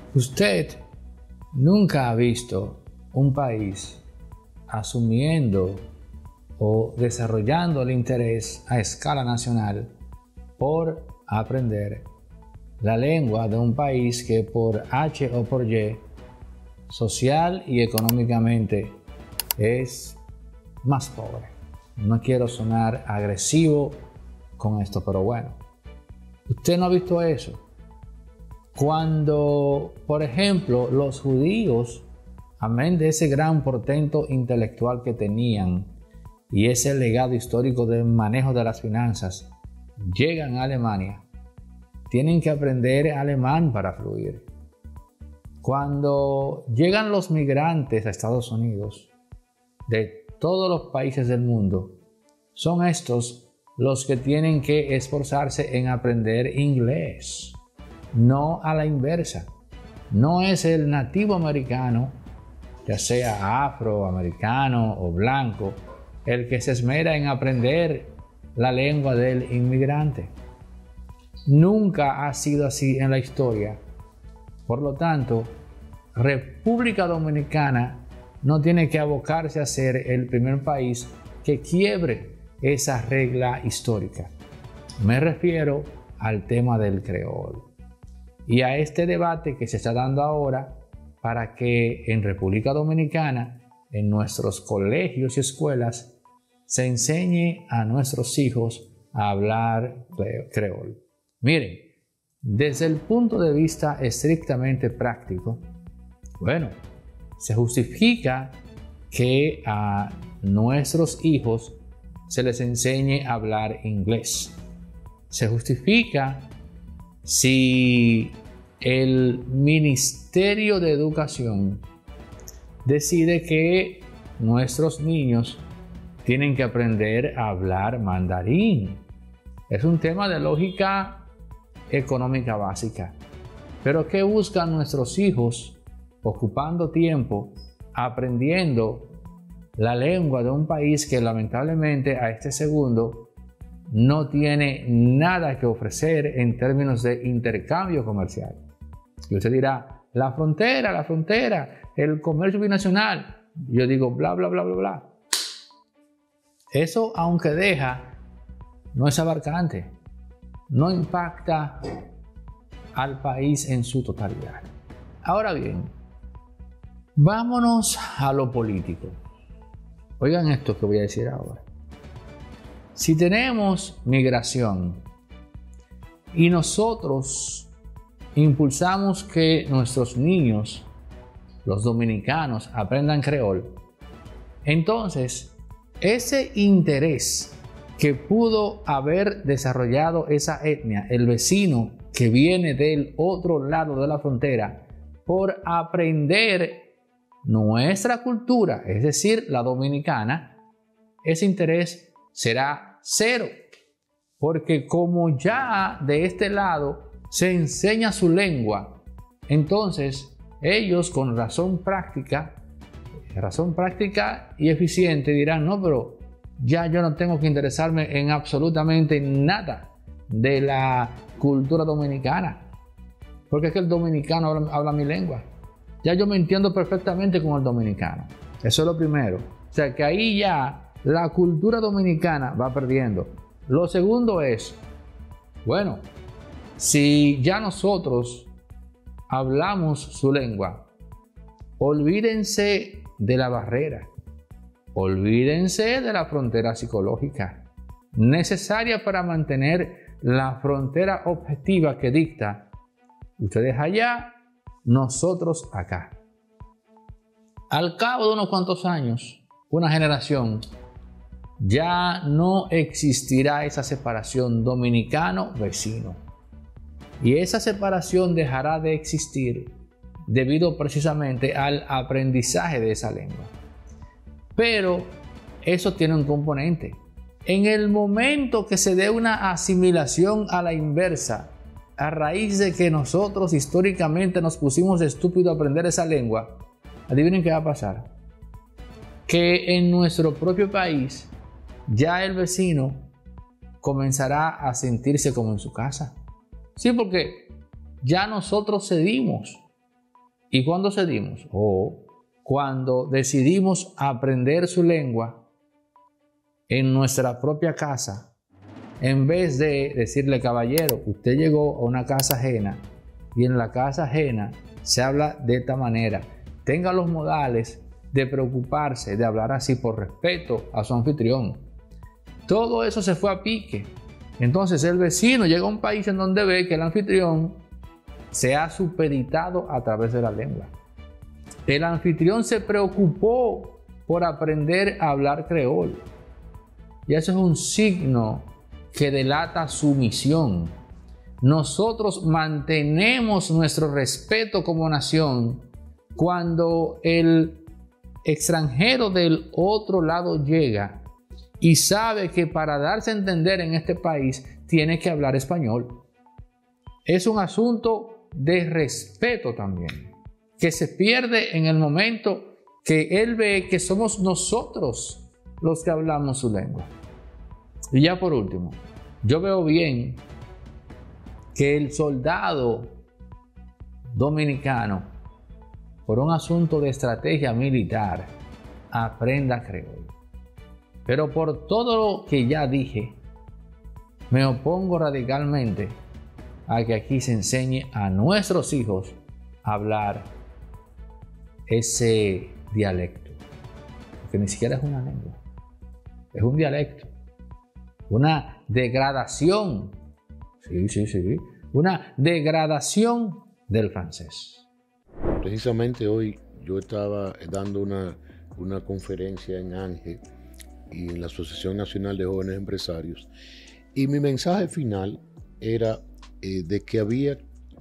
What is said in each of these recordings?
Usted nunca ha visto un país asumiendo o desarrollando el interés a escala nacional por aprender la lengua de un país que por H o por Y, social y económicamente, es más pobre. No quiero sonar agresivo con esto, pero bueno, usted no ha visto eso. Cuando, por ejemplo, los judíos, amén de ese gran portento intelectual que tenían y ese legado histórico del manejo de las finanzas, llegan a Alemania, tienen que aprender alemán para fluir. Cuando llegan los migrantes a Estados Unidos, de todos los países del mundo, son estos los que tienen que esforzarse en aprender inglés. No a la inversa. No es el nativo americano, ya sea afroamericano o blanco, el que se esmera en aprender la lengua del inmigrante. Nunca ha sido así en la historia. Por lo tanto, República Dominicana no tiene que abocarse a ser el primer país que quiebre esa regla histórica. Me refiero al tema del creol y a este debate que se está dando ahora para que en República Dominicana, en nuestros colegios y escuelas, se enseñe a nuestros hijos a hablar creol. Miren, desde el punto de vista estrictamente práctico, bueno, se justifica que a nuestros hijos se les enseñe a hablar inglés. Se justifica si el Ministerio de Educación decide que nuestros niños tienen que aprender a hablar mandarín. Es un tema de lógica económica básica. Pero ¿qué buscan nuestros hijos ocupando tiempo aprendiendo la lengua de un país que lamentablemente a este segundo no tiene nada que ofrecer en términos de intercambio comercial? Y usted dirá, la frontera, el comercio binacional. Yo digo, bla, bla, bla, bla, bla. Eso, aunque deja, no es abarcante. No impacta al país en su totalidad. Ahora bien, vámonos a lo político. Oigan esto que voy a decir ahora. Si tenemos migración y nosotros impulsamos que nuestros niños, los dominicanos, aprendan creol, entonces ese interés que pudo haber desarrollado esa etnia, el vecino que viene del otro lado de la frontera, por aprender nuestra cultura, es decir, la dominicana, ese interés será cero, porque como ya de este lado se enseña su lengua, entonces ellos con razón práctica y eficiente dirán, no, pero ya yo no tengo que interesarme en absolutamente nada de la cultura dominicana, porque es que el dominicano habla mi lengua. Ya yo me entiendo perfectamente con el dominicano. Eso es lo primero. O sea que ahí ya la cultura dominicana va perdiendo. Lo segundo es, bueno, si ya nosotros hablamos su lengua, olvídense de la barrera. Olvídense de la frontera psicológica necesaria para mantener la frontera objetiva que dicta ustedes allá, nosotros acá. Al cabo de unos cuantos años, una generación, ya no existirá esa separación dominicano-vecino. Y esa separación dejará de existir debido precisamente al aprendizaje de esa lengua. Pero eso tiene un componente. En el momento que se dé una asimilación a la inversa, a raíz de que nosotros históricamente nos pusimos estúpidos a aprender esa lengua, adivinen qué va a pasar. Que en nuestro propio país ya el vecino comenzará a sentirse como en su casa. Sí, porque ya nosotros cedimos ¿Y cuándo cedimos? Cuando decidimos aprender su lengua en nuestra propia casa, en vez de decirle, caballero, usted llegó a una casa ajena y en la casa ajena se habla de esta manera. Tenga los modales de preocuparse, de hablar así por respeto a su anfitrión. Todo eso se fue a pique. Entonces el vecino llega a un país en donde ve que el anfitrión se ha supeditado a través de la lengua. El anfitrión se preocupó por aprender a hablar creol. Y eso es un signo que delata sumisión. Nosotros mantenemos nuestro respeto como nación cuando el extranjero del otro lado llega y sabe que para darse a entender en este país tiene que hablar español. Es un asunto de respeto también, que se pierde en el momento que él ve que somos nosotros los que hablamos su lengua. Y ya por último, yo veo bien que el soldado dominicano, por un asunto de estrategia militar, aprenda creol. Pero por todo lo que ya dije, me opongo radicalmente a que aquí se enseñe a nuestros hijos a hablar ese dialecto, porque ni siquiera es una lengua, es un dialecto, una degradación, una degradación del francés. Precisamente hoy yo estaba dando una conferencia en ANGE y en la Asociación Nacional de Jóvenes Empresarios, y mi mensaje final era de que había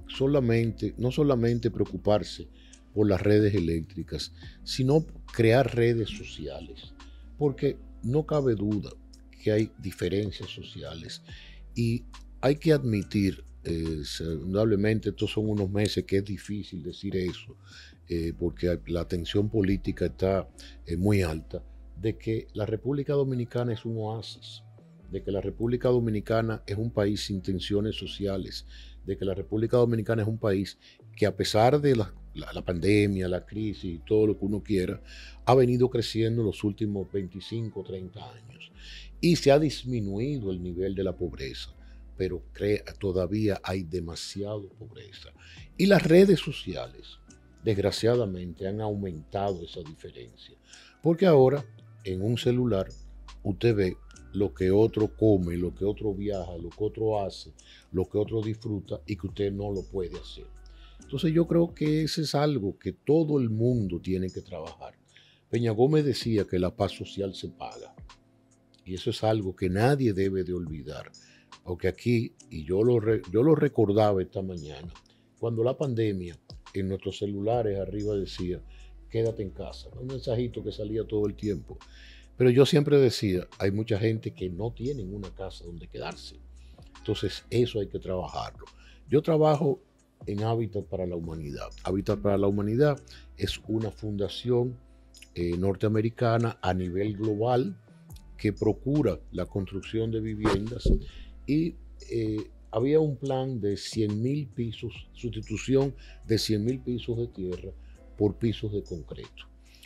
no solamente preocuparse por las redes eléctricas, sino crear redes sociales, porque no cabe duda que hay diferencias sociales y hay que admitir, indudablemente estos son unos meses que es difícil decir eso, porque la tensión política está muy alta, de que la República Dominicana es un oasis, de que la República Dominicana es un país sin tensiones sociales, de que la República Dominicana es un país que, a pesar de la pandemia, la crisis y todo lo que uno quiera, ha venido creciendo en los últimos 25, 30 años y se ha disminuido el nivel de la pobreza, pero todavía hay demasiada pobreza. Y las redes sociales, desgraciadamente, han aumentado esa diferencia, porque ahora en un celular usted ve lo que otro come, lo que otro viaja, lo que otro hace, lo que otro disfruta y que usted no lo puede hacer. Entonces yo creo que ese es algo que todo el mundo tiene que trabajar. Peña Gómez decía que la paz social se paga, y eso es algo que nadie debe de olvidar, porque aquí, y yo lo recordaba esta mañana, cuando la pandemia en nuestros celulares arriba decía, quédate en casa, un mensajito que salía todo el tiempo. Pero yo siempre decía, hay mucha gente que no tienen una casa donde quedarse. Entonces eso hay que trabajarlo. Yo trabajo en Hábitat para la Humanidad. Hábitat para la Humanidad es una fundación norteamericana a nivel global que procura la construcción de viviendas y había un plan de 100.000 pisos, sustitución de 100.000 pisos de tierra por pisos de concreto.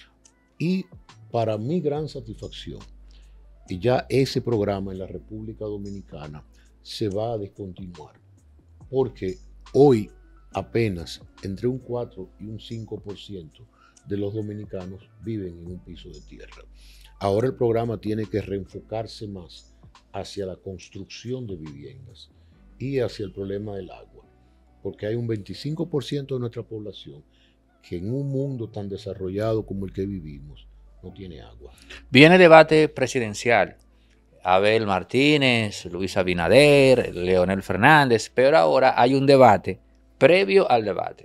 Y para mi gran satisfacción, y ya ese programa en la República Dominicana se va a descontinuar, porque hoy apenas entre un 4 y un 5% de los dominicanos viven en un piso de tierra. Ahora el programa tiene que reenfocarse más hacia la construcción de viviendas y hacia el problema del agua, porque hay un 25% de nuestra población que en un mundo tan desarrollado como el que vivimos no tiene agua. Viene debate presidencial. Abel Martínez, Luis Abinader, Leonel Fernández, pero ahora hay un debate previo al debate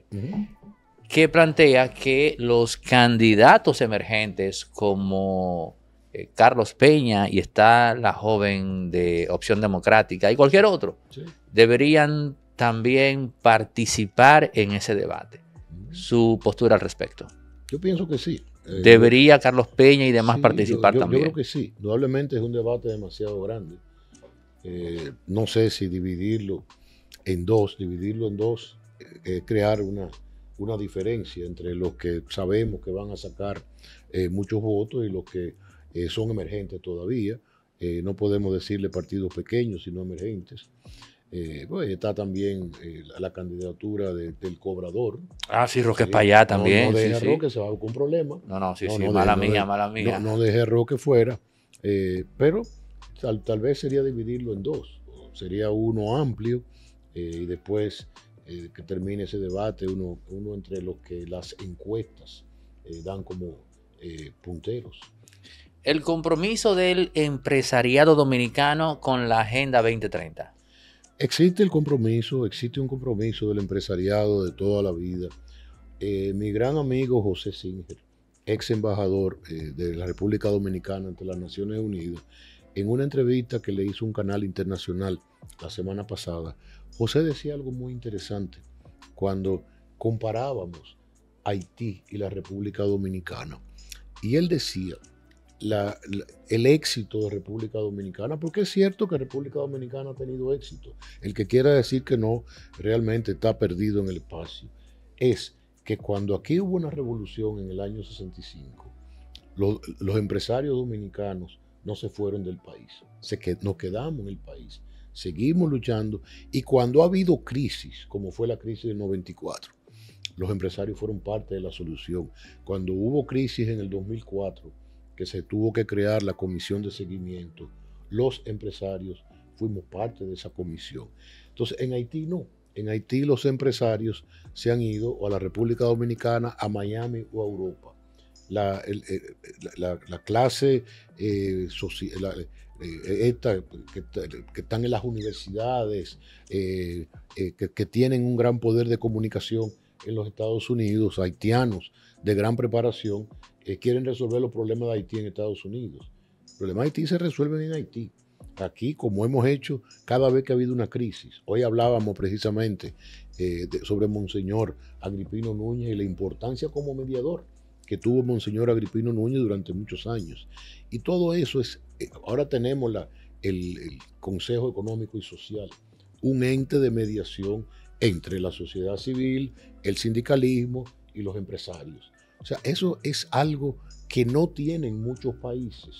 que plantea que los candidatos emergentes como Carlos Peña y está la joven de Opción Democrática y cualquier otro, deberían también participar en ese debate. Su postura al respecto. Yo pienso que sí. ¿Debería Carlos Peña y demás participar también? Yo creo que sí. Indudablemente es un debate demasiado grande. No sé si dividirlo en dos, crear una diferencia entre los que sabemos que van a sacar muchos votos y los que son emergentes todavía. No podemos decirle partidos pequeños, sino emergentes. Pues está también la candidatura del cobrador. Ah, sí, Roque es para allá también. No deje a sí, Roque, se va con problemas. Mala mía. No deje a Roque fuera. Pero tal vez sería dividirlo en dos. Sería uno amplio y después que termine ese debate, uno entre los que las encuestas dan como punteros. El compromiso del empresariado dominicano con la Agenda 2030. Existe un compromiso del empresariado de toda la vida. Mi gran amigo José Singer, ex embajador de la República Dominicana ante las Naciones Unidas, en una entrevista que le hizo un canal internacional la semana pasada, José decía algo muy interesante cuando comparábamos Haití y la República Dominicana. Y él decía el éxito de República Dominicana, porque es cierto que República Dominicana ha tenido éxito. El que quiera decir que no, realmente está perdido en el espacio. Es que cuando aquí hubo una revolución en el año 65, los empresarios dominicanos no se fueron del país, nos quedamos en el país, seguimos luchando, y cuando ha habido crisis, como fue la crisis del 94, los empresarios fueron parte de la solución. Cuando hubo crisis en el 2004, que se tuvo que crear la comisión de seguimiento, los empresarios fuimos parte de esa comisión. Entonces, en Haití no. En Haití los empresarios se han ido o a la República Dominicana, a Miami o a Europa. La clase social, que están en las universidades, que tienen un gran poder de comunicación en los Estados Unidos, haitianos de gran preparación, quieren resolver los problemas de Haití en Estados Unidos. Los problemas de Haití se resuelven en Haití. Aquí, como hemos hecho cada vez que ha habido una crisis. Hoy hablábamos precisamente sobre Monseñor Agripino Núñez y la importancia como mediador que tuvo Monseñor Agripino Núñez durante muchos años. Y todo eso es, ahora tenemos el Consejo Económico y Social, un ente de mediación entre la sociedad civil, el sindicalismo y los empresarios. O sea, eso es algo que no tienen muchos países.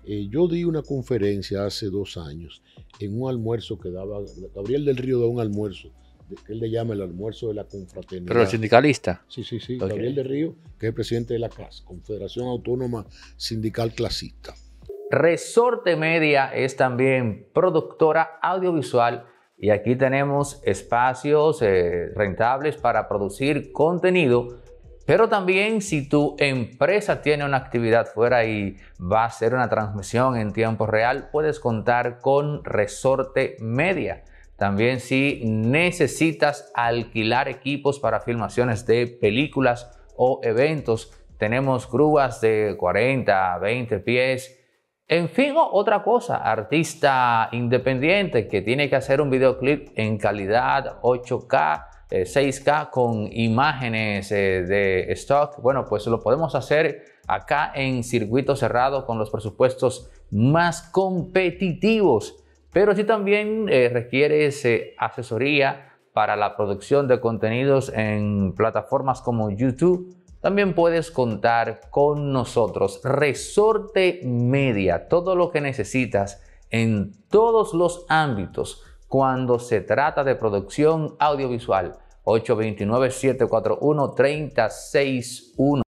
Yo di una conferencia hace 2 años en un almuerzo que daba, Gabriel del Río da un almuerzo, que él le llama el almuerzo de la confraternidad. ¿Pero el sindicalista? Sí. Okay. Gabriel del Río, que es el presidente de la CAS, Confederación Autónoma Sindical Clasista. Resorte Media es también productora audiovisual y aquí tenemos espacios rentables para producir contenido. Pero también si tu empresa tiene una actividad fuera y va a hacer una transmisión en tiempo real, puedes contar con Resorte Media. También si necesitas alquilar equipos para filmaciones de películas o eventos, tenemos grúas de 40, 20 pies. En fin, otra cosa, artista independiente que tiene que hacer un videoclip en calidad 8K, 6K con imágenes de stock, bueno, pues lo podemos hacer acá en circuito cerrado con los presupuestos más competitivos. Pero si también requieres asesoría para la producción de contenidos en plataformas como YouTube, también puedes contar con nosotros. Resorte Media, todo lo que necesitas en todos los ámbitos cuando se trata de producción audiovisual. 829-741-3061.